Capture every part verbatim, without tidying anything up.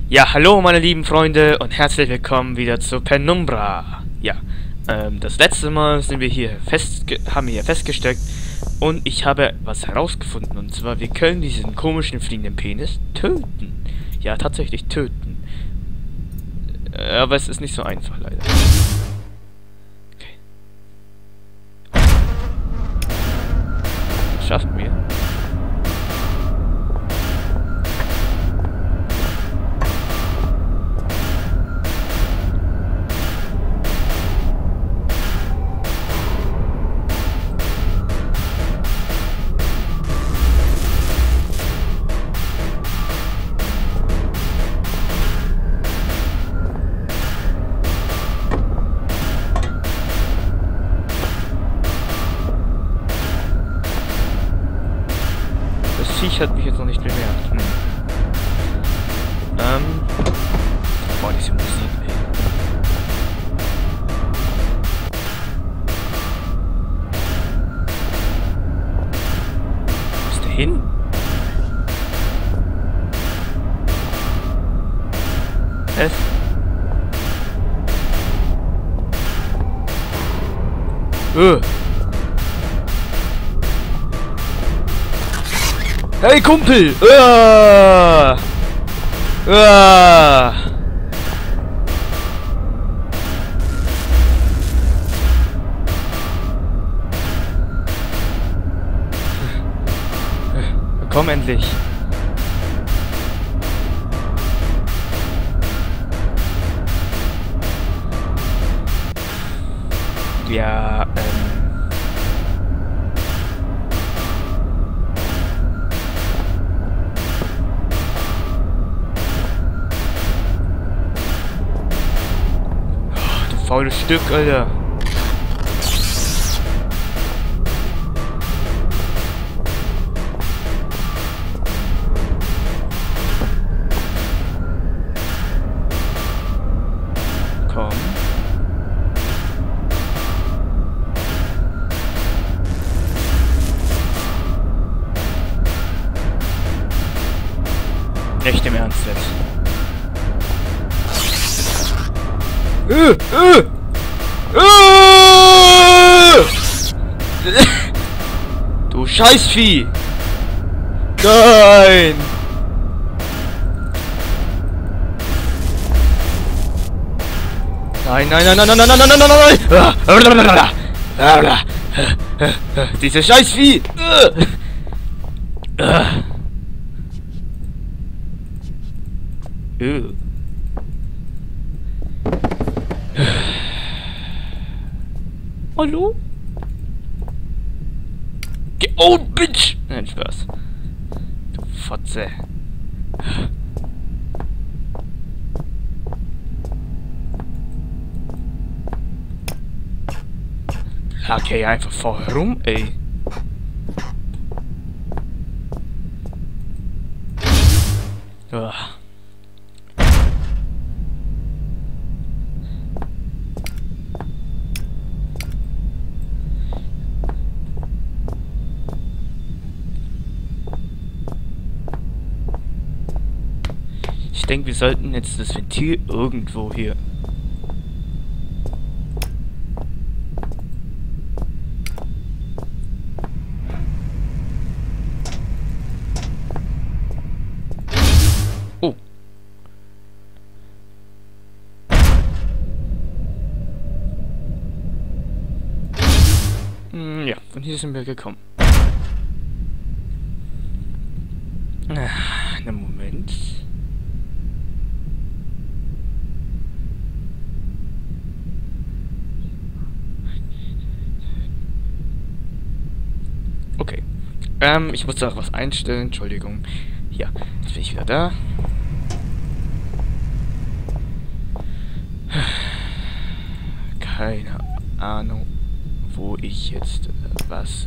Ja, hallo meine lieben Freunde und herzlich willkommen wieder zu Penumbra. Ja, ähm, das letzte Mal sind wir hier fest, haben wir hier festgesteckt und ich habe was herausgefunden, und zwar wir können diesen komischen fliegenden Penis töten. Ja, tatsächlich töten. Äh, aber es ist nicht so einfach, leider. Okay. Das schaffen wir. Ich hat mich jetzt noch nicht bemerkt. Hm. Ähm. Boah, diese Musik, ey. Wo ist der hin? Es. Öh. Hey Kumpel! Uah! Uah! Komm endlich! Ja, ähm... faules Stück, Alter. Komm. Echt im Ernst jetzt. Äh, äh, äh! Du Scheißvieh! Nein! Nein, nein, nein, nein, nein, nein, nein, nein, nein, nein, nein! Diese Scheißvieh! Äh. Hallo? Geh oh, Bitch! Nein, Spaß. Du Fotze. Lag hier einfach vorher rum, ey. Uah. Ich denke, wir sollten jetzt das Ventil irgendwo hier. Oh. Hm, ja, von hier sind wir gekommen. Ah, einen Moment. Okay. Ähm, ich muss da was einstellen. Entschuldigung. Ja, jetzt bin ich wieder da. Keine Ahnung, wo ich jetzt was...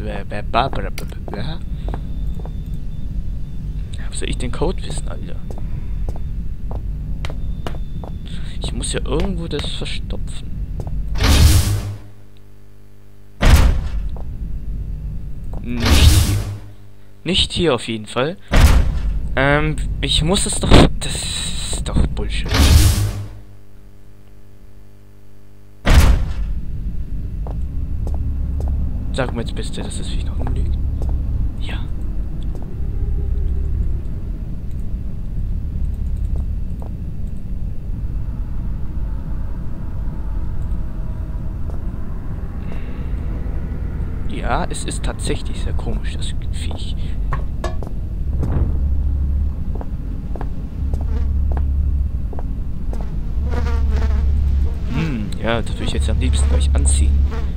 Wo soll ich den Code wissen, Alter? Ich muss ja irgendwo das verstopfen. Nicht hier. Nicht hier auf jeden Fall. Ähm, ich muss es doch... Das ist doch Sag mir jetzt bitte, dass das Viech noch rumliegt. Ja. Ja, es ist tatsächlich sehr komisch, das Viech. Hm, ja, das würde ich jetzt am liebsten gleich anziehen.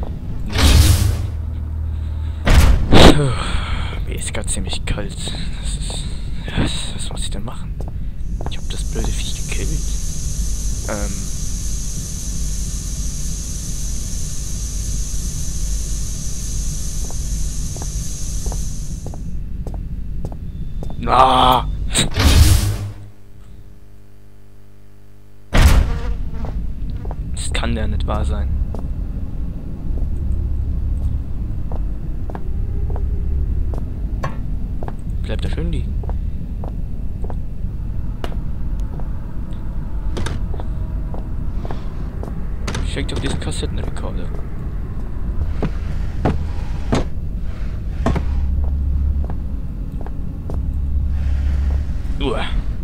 Puh, mir ist gerade ziemlich kalt. Das ist, ja, was, was muss ich denn machen? Ich habe das blöde Viech gekillt. Ähm... Ah! Das kann ja nicht wahr sein. Bleibt da schön liegen. Schenkt auf diesen Kassettenrekorder. Uah.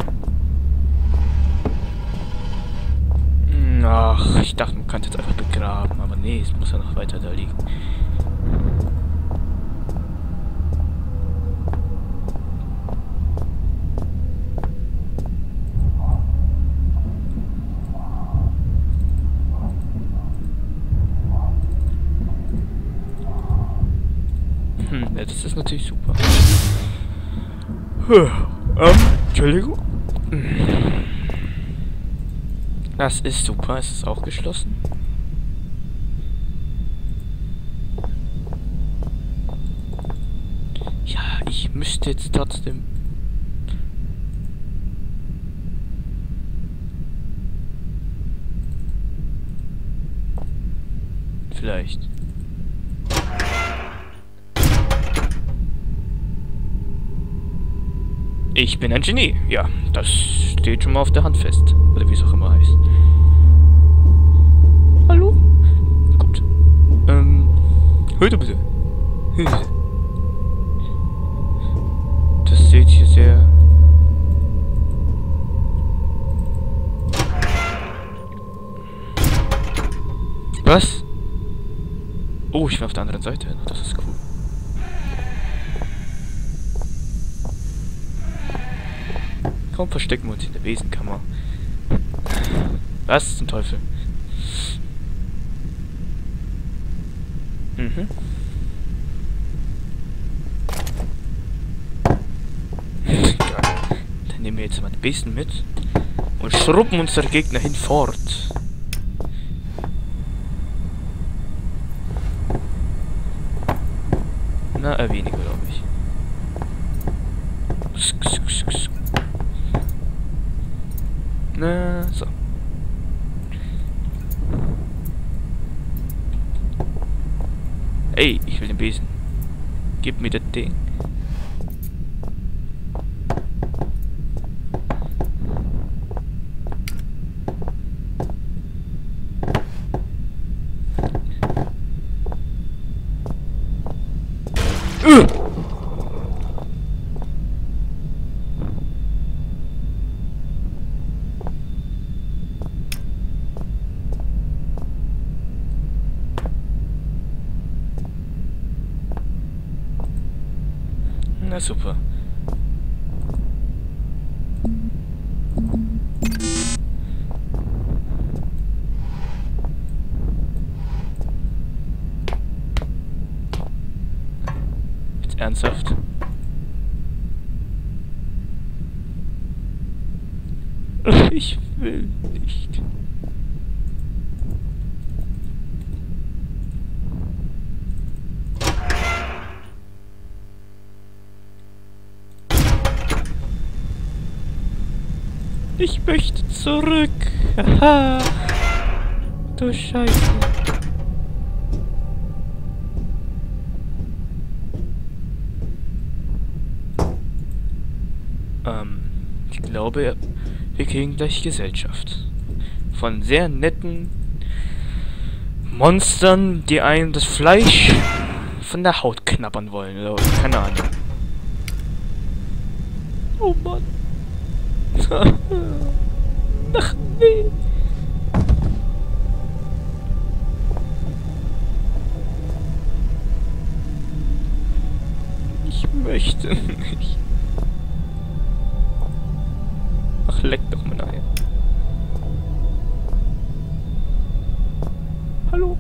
Ach, ich dachte, man könnte jetzt einfach begraben, aber nee, es muss ja noch weiter da liegen. Hm, ja, das ist natürlich super. Huh. Ähm, Entschuldigung. Das ist super, es ist auch geschlossen. Ja, ich müsste jetzt trotzdem... Vielleicht. Ich bin ein Genie. Ja, das steht schon mal auf der Hand fest. Oder wie es auch immer heißt. Hallo? Gut. Ähm, heute bitte. Das sieht hier sehr... Was? Oh, ich bin auf der anderen Seite. Das ist cool. Komm, verstecken wir uns in der Besenkammer. Was zum Teufel? Mhm. Dann nehmen wir jetzt mal den Besen mit und schrubben unsere Gegner hinfort. Na, eher weniger, glaube ich. Na, so. Ey, ich will den Besen. Gib mir das Ding. Uh! Na super. Jetzt ernsthaft? Ich will nicht. Ich möchte zurück. Haha. Du Scheiße. Ähm, ich glaube, wir kriegen gleich Gesellschaft. Von sehr netten Monstern, die einem das Fleisch von der Haut knabbern wollen oder keine Ahnung. Oh Mann. Ach nee. Ich möchte nicht. Ach, leck doch mal nachher. Hallo?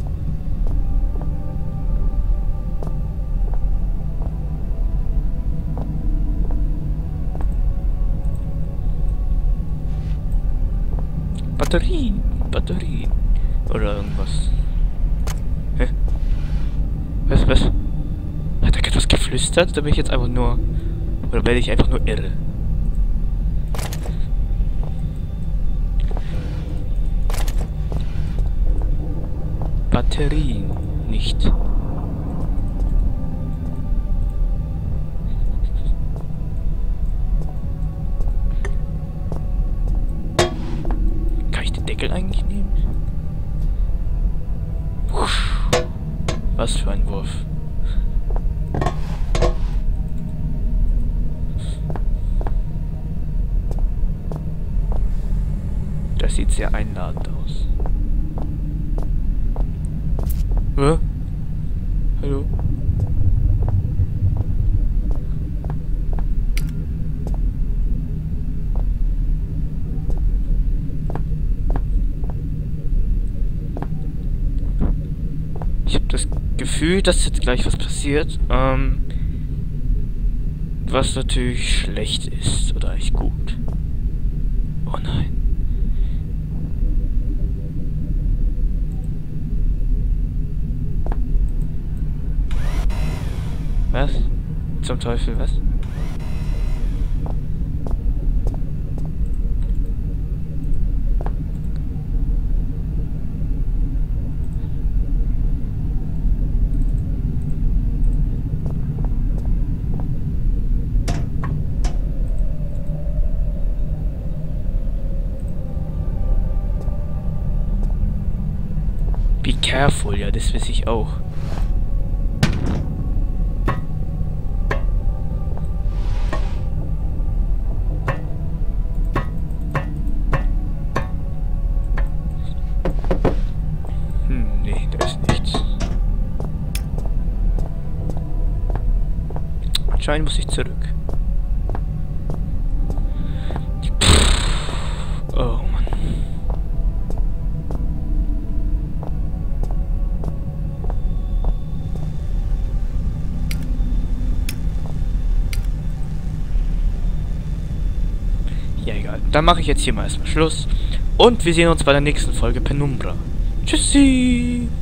Batterien, Batterien. Oder irgendwas. Hä? Was, was? Hat er etwas geflüstert? Oder bin ich jetzt einfach nur... Oder werde ich einfach nur irre? Batterien nicht. Kann ich den Deckel eigentlich nehmen? Was für ein Wurf. Das sieht sehr einladend aus. Hä? Hallo? Ich habe das Gefühl, dass jetzt gleich was passiert, ähm, was natürlich schlecht ist oder echt gut. Oh nein. Was? Zum Teufel, was? Be careful, ja, das weiß ich auch. Anscheinend muss ich zurück. Oh Mann. Ja, egal. Dann mache ich jetzt hier mal erstmal Schluss. Und wir sehen uns bei der nächsten Folge Penumbra. Tschüssi!